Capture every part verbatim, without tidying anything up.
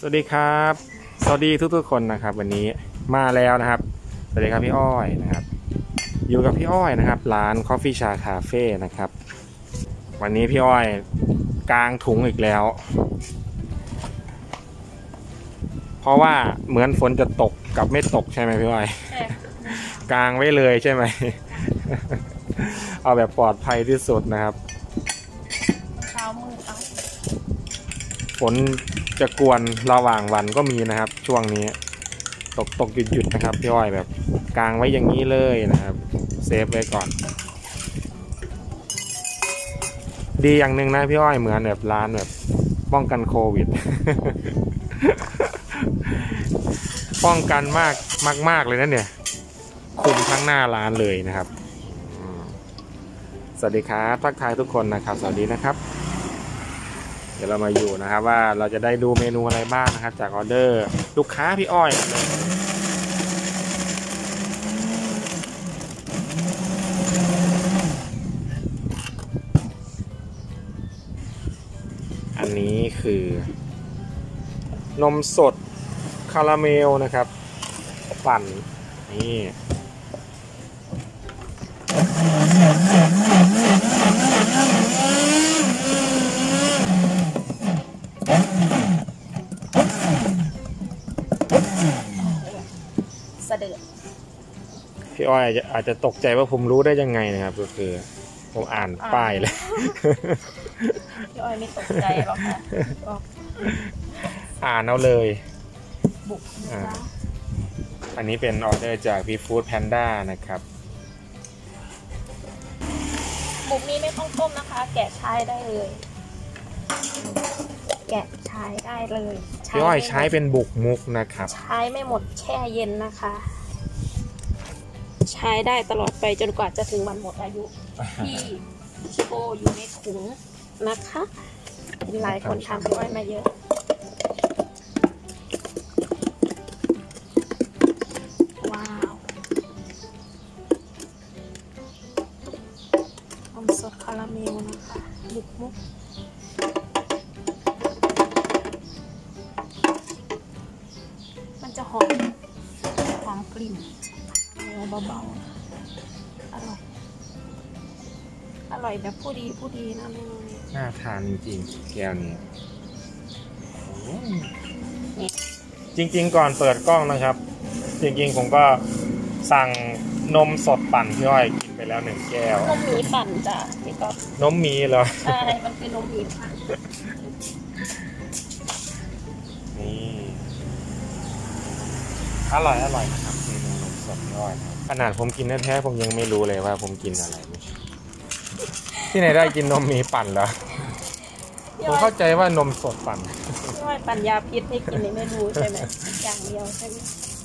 สวัสดีครับสวัสดีทุกๆคนนะครับวันนี้มาแล้วนะครับสวัสดีครับพี่อ้อยนะครับอยู่กับพี่อ้อยนะครับร้าน Coffee Cha Cafe นะครับวันนี้พี่อ้อยกางถุงอีกแล้วเพราะว่าเหมือนฝนจะตกกับไม่ตกใช่ไหมพี่อ้อยกางไว้เลยใช่ไหม เอาแบบปลอดภัยที่สุดนะครับเช้ามืดเอาฝนจะกวนระหว่างวันก็มีนะครับช่วงนี้ตกตกหยุดหยุดนะครับพี่อ้อยแบบกางไว้อย่างนี้เลยนะครับเซฟไว้ก่อนดีอย่างหนึ่งนะพี่อ้อยเหมือนแบบร้านแบบป้องกันโควิด ป้องกันมากมากมากเลยนะเนี่ยคุมทั้งหน้าร้านเลยนะครับสวัสดีครับทักทายทุกคนนะครับสวัสดีนะครับเดี๋ยวเรามาอยู่นะครับว่าเราจะได้ดูเมนูอะไรบ้างนะครับจากออเดอร์ลูกค้าพี่อ้อยอันนี้คือนมสดคาราเมลนะครับปั่นนี่เสด็จพี่อ้อยอาจจะตกใจว่าผมรู้ได้ยังไงนะครับก็คือผมอ่านป้ายเลยพี่อ้อยไม่ตกใจหรอกค่ะอ่านเอาเลยบุกนะอันนี้เป็นออเดอร์จากพี่ฟู้ดแพนด้านะครับบุกนี้ไม่ต้องต้มนะคะแกะใช้ได้เลยแกะใช้ได้เลยพี่อ้อยใช้เป็นบุกมุกนะครับใช้ไม่หมดแช่เย็นนะคะใช้ได้ตลอดไปจนกว่าจะถึงวันหมดอายุที่โชว์อยู่ในถุงนะคะหลายคนทำพี่อ้อยมาเยอะว้าวนมสดคาราเมลนะคะบุกมุกมันจะหอมหอมกลิ่นเบาๆอร่อยอร่อยแบบผู้ดีผู้ดีนะเมนูนี้น่าทานจริงๆแก้วนี้จริงๆก่อนเปิดกล้องนะครับจริงๆผมก็สั่งนมสดปั่นพี่อ้อยกินไปแล้วหนึ่งแก้วนมหมีปั่นจ้ะพี่ก๊อฟนมหมีเหรอใช่มันคือนมหมีปั่นนี่อร่อยอร่อยนะครับเมนูนมสดพี่อ้อยขนาดผมกินแท้ๆผมยังไม่รู้เลยว่าผมกินอะไรที่ไหนได้กินนมหมีปั่นเหรอผมเข้าใจว่านมสดปั่นพี่อ้อยปั่นยาพิษให้กินนี่ไม่รู้ใช่ไหมอย่างเดียวใช่ไหม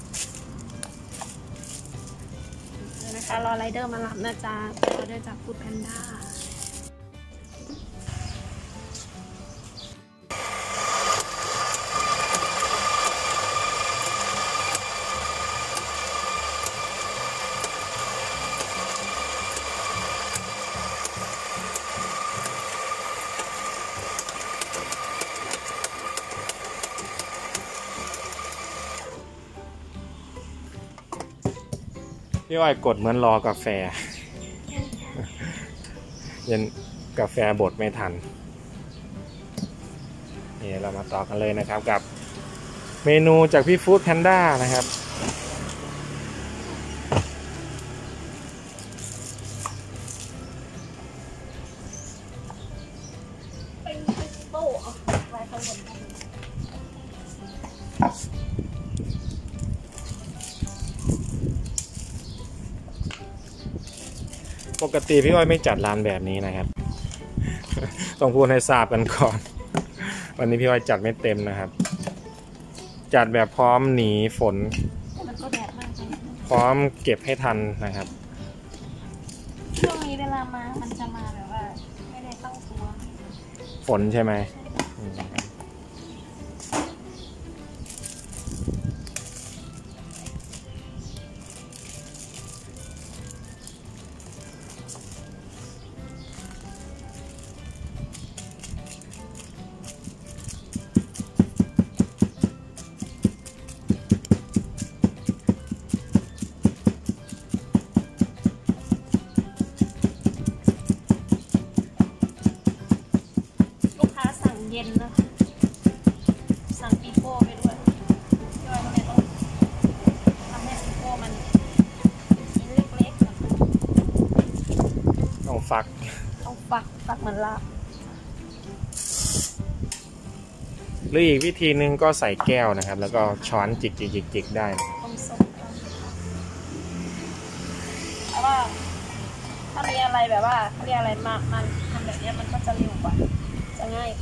นะคะรอไรเดอร์มารับนะจ๊ะรอเดอร์จากฟู้ดแพนด้าพี่อ้อยกดเหมือนรอกาแฟเย็นกาแฟบดไม่ทันนี่เรามาต่อกันเลยนะครับกับเมนูจากพี่ฟู้ดแพนด้านะครับเป็นโต๊ะไว้ข้างบนปกติพี่อ้อยไม่จัดร้านแบบนี้นะครับต้องพูดให้ทราบกันก่อนวันนี้พี่อ้อยจัดไม่เต็มนะครับจัดแบบพร้อมหนีฝนพร้อมเก็บให้ทันนะครับช่วงนี้เวลามามันจะมาแบบว่าไม่ได้ตั้งตัวฝนใช่ไหมย็นนะคะสั่งปีโป้ไปด้วยย่อยก็เลยต้องทำให้ปีโป้มันชิ้นเล็กๆนะคะต้องฟักต้องฟักฟักเหมือนลาบหรืออีกวิธีหนึ่งก็ใส่แก้วนะครับ แล้วก็ช้อนจิกจิกจิกจิกได้ต้มส้มกันเพราะว่าถ้ามีอะไรแบบว่าเขาเรียกอะไรมามันทำแบบนี้มันก็จะเร็วกว่าจะง่าย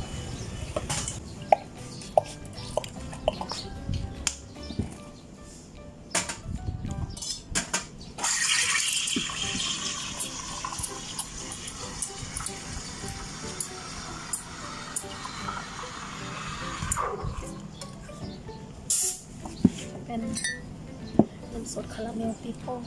เป็นน้ำสดคาราเมลปีโป้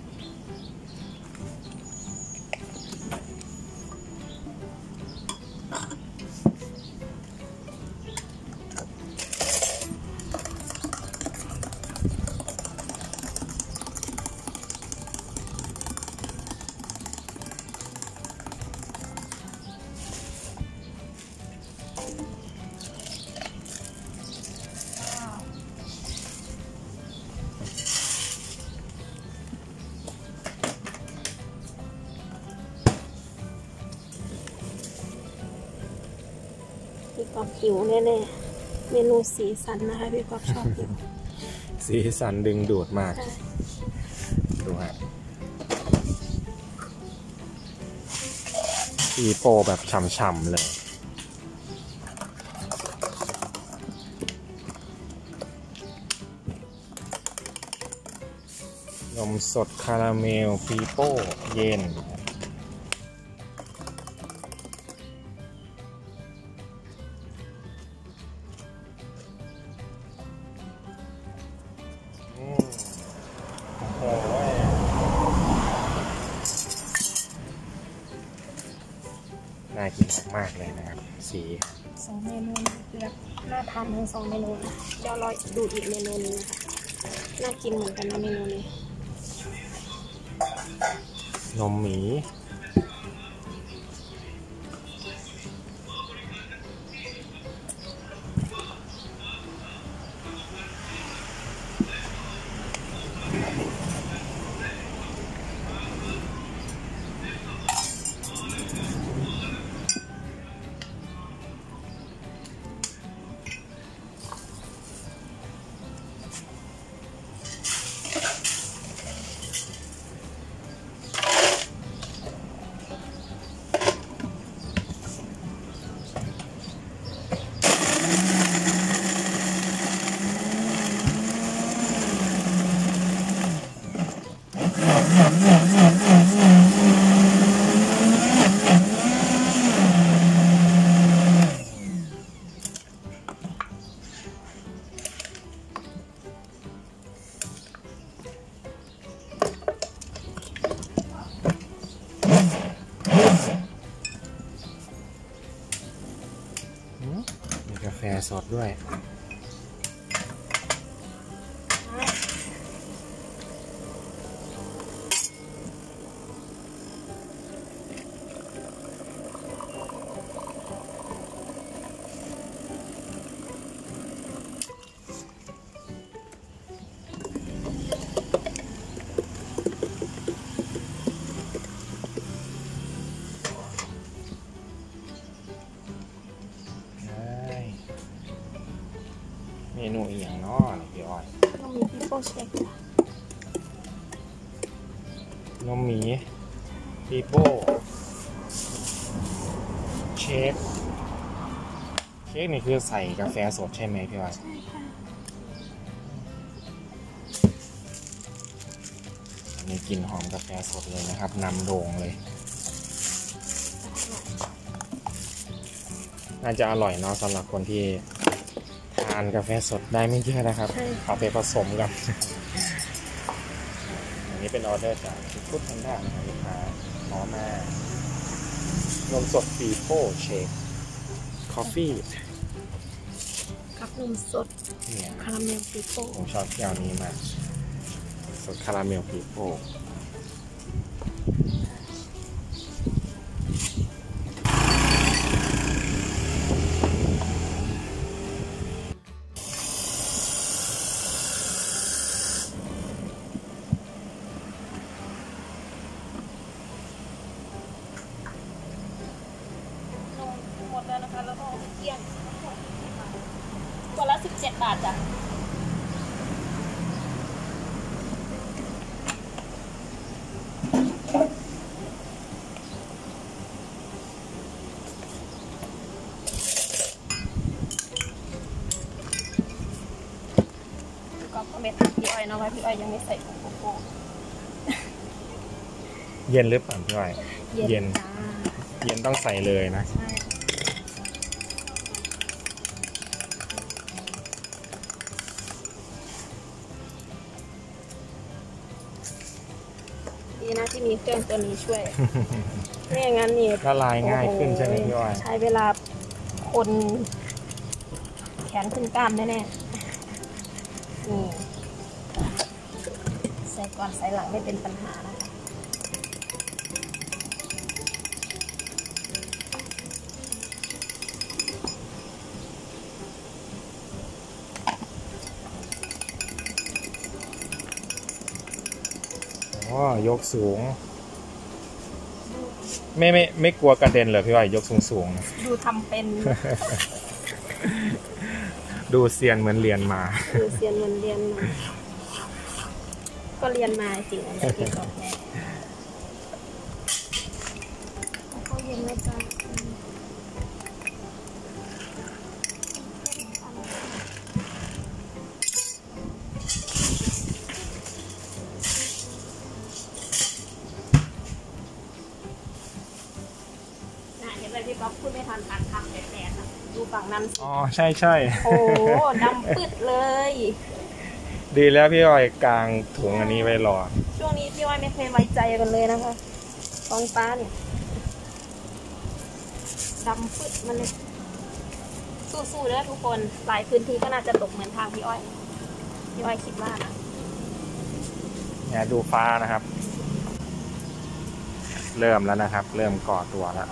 พี่กอบหิวแน่ๆเมนูสีสันนะคะพี่กอบชอบอยู่สีสันดึงดูดมากดูฮะปีโป้แบบฉ่ำๆเลยนมสดคาราเมลปีโป้เย็นน่ากินมากๆเลยนะครับสีสองเมนูแบบน่าทานทั้งสองเมนูนะเดี๋ยวรอดูอีกเมนูนึงนะคะน่ากินเหมือนกันนะเมนูนี้นมหมีมีกาแฟสดด้วยเมนูอีกอย่างน้อนี่พี่อ้อยต้องมีปีโป้เชคค่ะนมหมีปีโป้เชคเค้กนี่คือใส่กาแฟสดใช่ไหมพี่อ้อยใช่ค่ะมีกลิ่นหอมกาแฟสดเลยนะครับนำโด่งเลยน่าจะอร่อยเนาะสำหรับคนที่ทานกาแฟสดได้ไม่เยอะนะครับเอาไปผสมกันอันนี้เป็นออเดอร์จากฟุตแพนด้านะครับลูกค้าขอมานมสดปีโป้เชคคอฟฟี่กับนมสดเนี่ยคาราเมลปีโป้ผมชอบแก้วนี้มากสดคาราเมลปีโป้จ็ดบาทจ้ะก็ไม่ทันพี่อ้อยเนาะว่าพี่อ้อยยังไม่ใส่ผงโกโก้เย็นหรือเปล่าพี่อ้อยเย็นจ้าเย็นต้องใส่เลยนะใช่ดีนะที่มีเครื่องตัวนี้ช่วยไม่อย่างนั้นนี่ละลายง่ายขึ้นใช่ไหมพี่อ้อยใช้เวลาคนแขนขึ้นกล้ามแน่ๆนี่ใส่ก่อนใส่หลังไม่เป็นปัญหานะคะอ๋อยกสูงไม่ไม่ไม่กลัวกระเด็นเลยพี่อ้อยยกสูงสูงดูทำเป็นดูเซียนเหมือนเรียนมาดูเซียนเหมือนเรียนมาก็เรียนมาจริงอะไรที่บอกแม่เขาเย็นไหมจ๊ะพี่ป๊อปพูดไม่ทันทันทำแดดๆนะดูฝั่งนั้นอ๋อใช่ใช่โอ้ดำปึ๊ดเลยดีแล้วพี่อ้อยกลางถุงอันนี้ไว้รอช่วงนี้พี่อ้อยไม่เคยไว้ใจกันเลยนะคะกองฟ้าเนี่ยดำปึ๊ดมันเลยสู้ๆเด้อทุกคนหลายพื้นที่ก็น่าจะตกเหมือนทางพี่อ้อยพี่อ้อยคิดว่านะเนี่ยดูฟ้านะครับเริ่มแล้วนะครับเริ่มก่อตัวแล้ว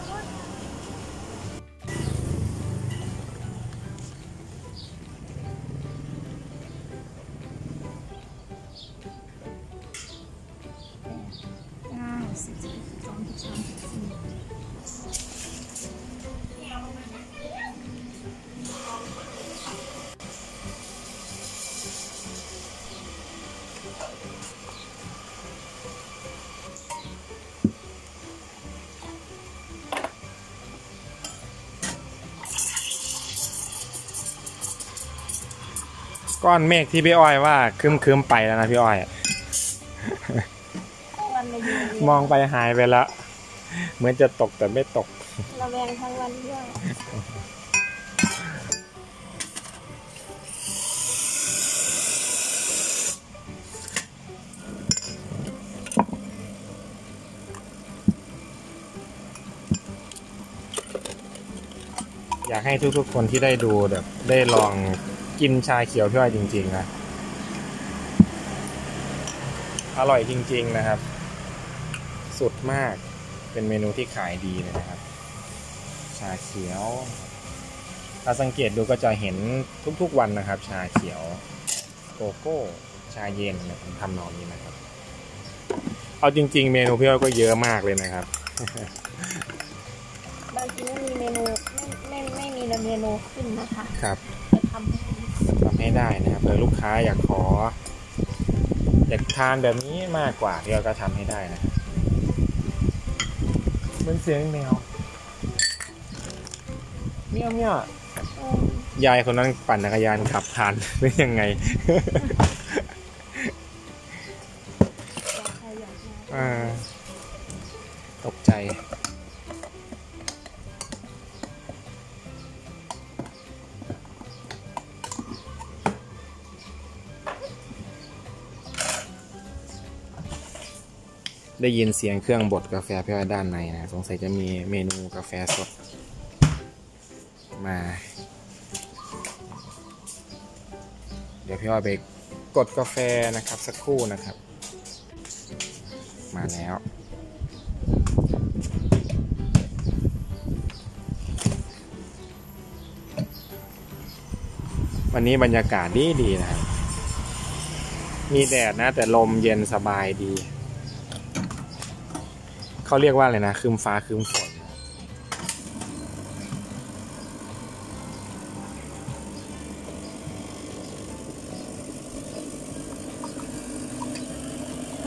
ก้อนเมฆที่พี่อ้อยว่าคืมคืมไปแล้วนะพี่อ้อยมองไปหายไปแล้วเหมือนจะตกแต่ไม่ตกระแวงทั้งวันพี่อ้อยอยากให้ทุกๆคนที่ได้ดูแบบได้ลองกินชาเขียวพี่อ้อยจริงๆนะอร่อยจริงๆนะครับสุดมากเป็นเมนูที่ขายดีเลยนะครับชาเขียวถ้าสังเกตดูก็จะเห็นทุกๆวันนะครับชาเขียวโกโก้ชาเย็นนะผมทำนองนี้นะครับเอาจริงๆเมนูพี่อ้อยก็เยอะมากเลยนะครับบางทีไม่มีเมนูไม่ไม่ไม่มีเมนูขึ้นนะคะครับจะทำทำให้ได้นะครับเผื่อลูกค้าอยากขออยากทานแบบนี้มากกว่าพี่อ้อยก็ทำให้ได้นะเหมือนเสียงแมวเมี้ยวเมี้ยวยายคนนั้นปั่นจักรยานขับผ่านเป็นยังไงอ่าตกใจได้ยินเสียงเครื่องบดกาแฟพี่อ้อยด้านในนะสงสัยจะมีเมนูกาแฟสดมาเดี๋ยวพี่อ้อยไปกดกาแฟนะครับสักครู่นะครับมาแล้ววันนี้บรรยากาศดีดีนะครับมีแดดนะแต่ลมเย็นสบายดีเขาเรียกว่าอะไรนะคืมฟ้าคืมฝน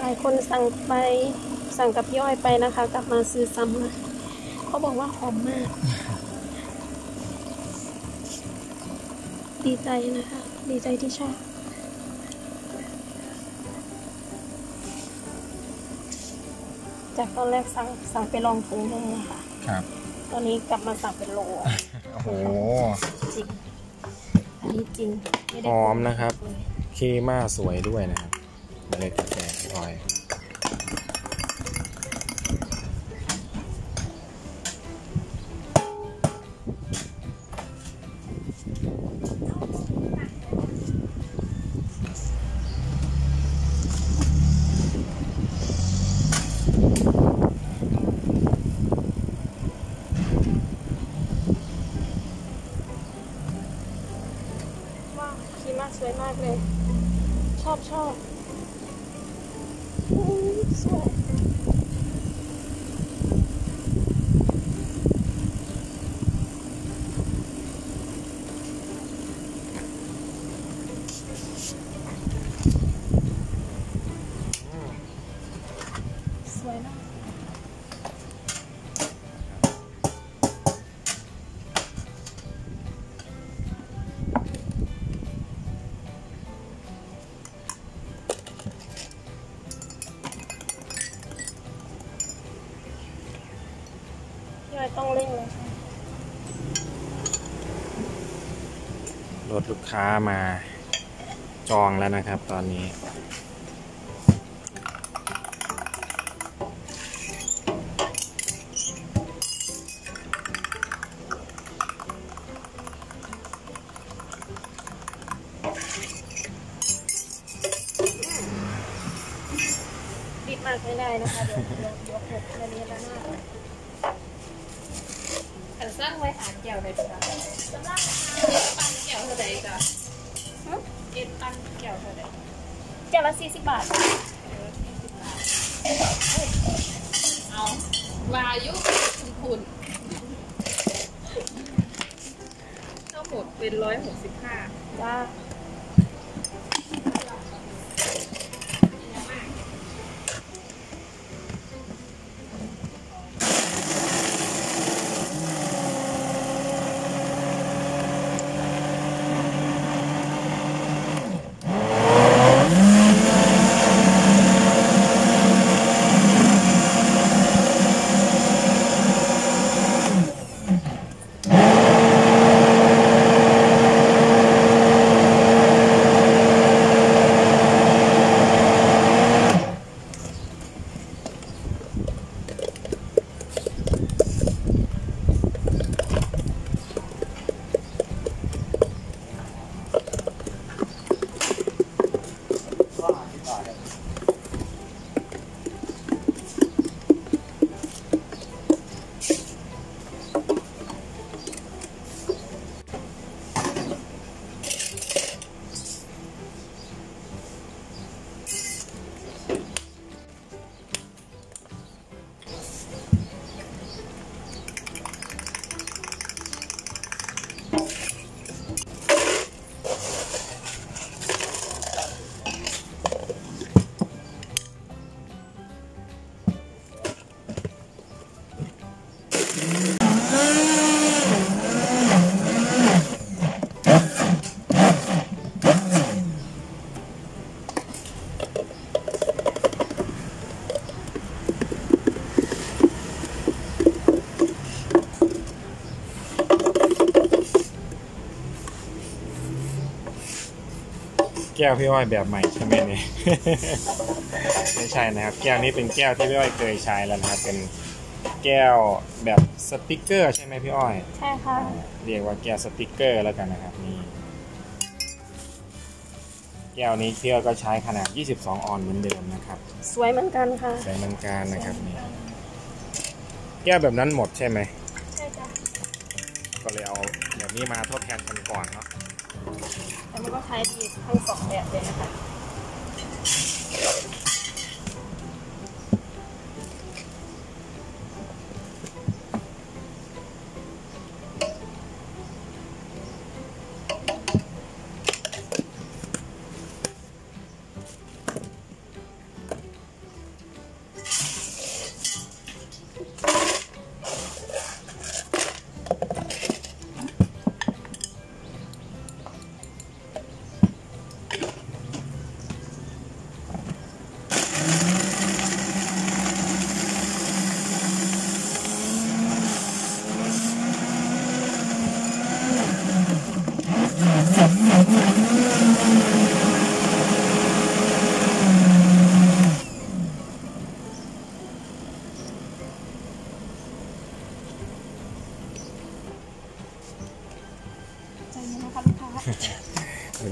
ายคนสั่งไปสั่งกับพี่อ้อยไปนะคะ กลับมาซื้อซ้ำนะเขาบอกว่าหอมมาก ดีใจนะคะ ดีใจที่ชอบจากตอนแรกสั่งสั่งไปลองถุงนึงนะคะครับตอนนี้กลับมาสั่งเป็นโลโอ้โหจริงอันนี้จริงหอมนะครับเคม่าสวยด้วยนะครับเมล็ดกาแฟพี่อ้อยคีม่าสวยมากเลย ชอบชอบสวยสวยมากต้องเร่งเลยรถลูกค้ามาจองแล้วนะครับตอนนี้รีบมากไม่ได้นะคะเดี๋ยวเดี๋ยวเดี๋ยวหกนาทีละหน้าอันสร้างไว้หาแก้วได้จ้ะสำหรับปันแก้วเท่าไหร่จ้ะเอ็ดปันแก้วเท่าไหร่แก้วละสี่สิบบาทเอาวายุคุณคุณทั้งหมดเป็นร้อยหกสิบห้าจ้าแก้วพี่อ้อยแบบใหม่ใช่ไหมเนี่ย ไม่ใช่นะครับแก้วนี้เป็นแก้วที่พี่อ้อยเคยใช้แล้วนะครับเป็นแก้วแบบสติกเกอร์ใช่ไหมพี่อ้อยใช่ค่ะเรียกว่าแก้วสติกเกอร์แล้วกันนะครับนี่แก้วนี้พี่อ้อยก็ใช้ขนาดยี่สิบสองออนซ์เหมือนเดิมนะครับสวยเหมือนกันค่ะสวยเหมือนกันนะครับนี่แก้วแบบนั้นหมดใช่ไหมใช่จ้ะก็เลยเอาแบบนี้มาทดแทนกันก่อนเนาะแต่มันก็ใช้ดีทั้งสองแบบเลยนะคะ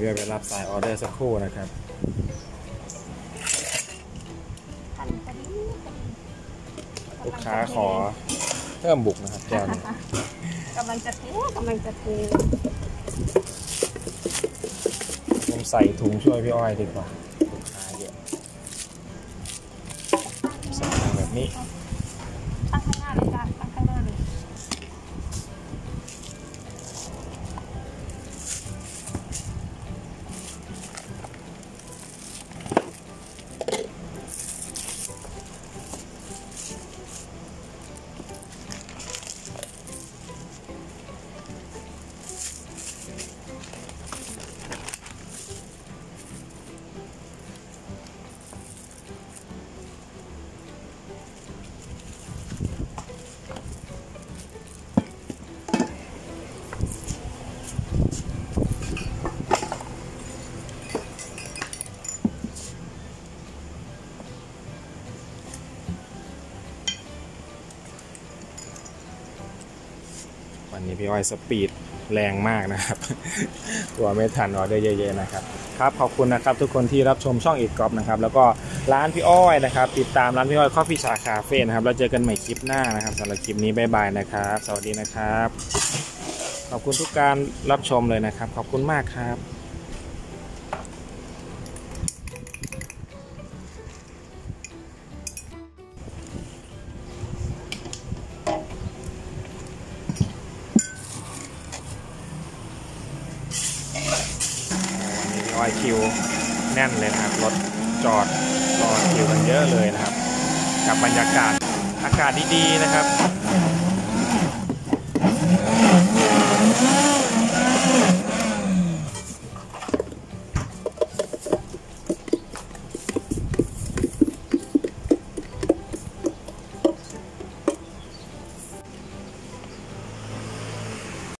พี่อ้อยไปรับสายออเดอร์สักครู่นะครับทันพอดีลูกค้าขอเพิ่มบุกนะครับแก้วนี้กำลังจะเทกำลังจะเทผมใส่ถุงช่วยพี่อ้อยดีกว่าลูกค้าเยอะใส่ถุงแบบนี้ตั้งข้างหน้าเลยจ้ะตั้งข้างหน้าเลยวันนี้พี่อ้อยสปีดแรงมากนะครับ ตัวไม่ทันออเดอร์เยอะๆนะครับครับขอบคุณนะครับทุกคนที่รับชมช่องอีกกอล์ฟนะครับแล้วก็ร้านพี่อ้อยนะครับติดตามร้านพี่อ้อยคอฟฟี่ชาคาเฟ่นะครับแล้วเจอกันใหม่คลิปหน้านะครับสำหรับคลิปนี้บ๊ายบายนะครับสวัสดีนะครับขอบคุณทุกการรับชมเลยนะครับขอบคุณมากครับรอคิวแน่นเลยนะครับรถจอดรอคิวกันเยอะเลยนะครับกับบรรยากาศอากาศดีๆนะครับ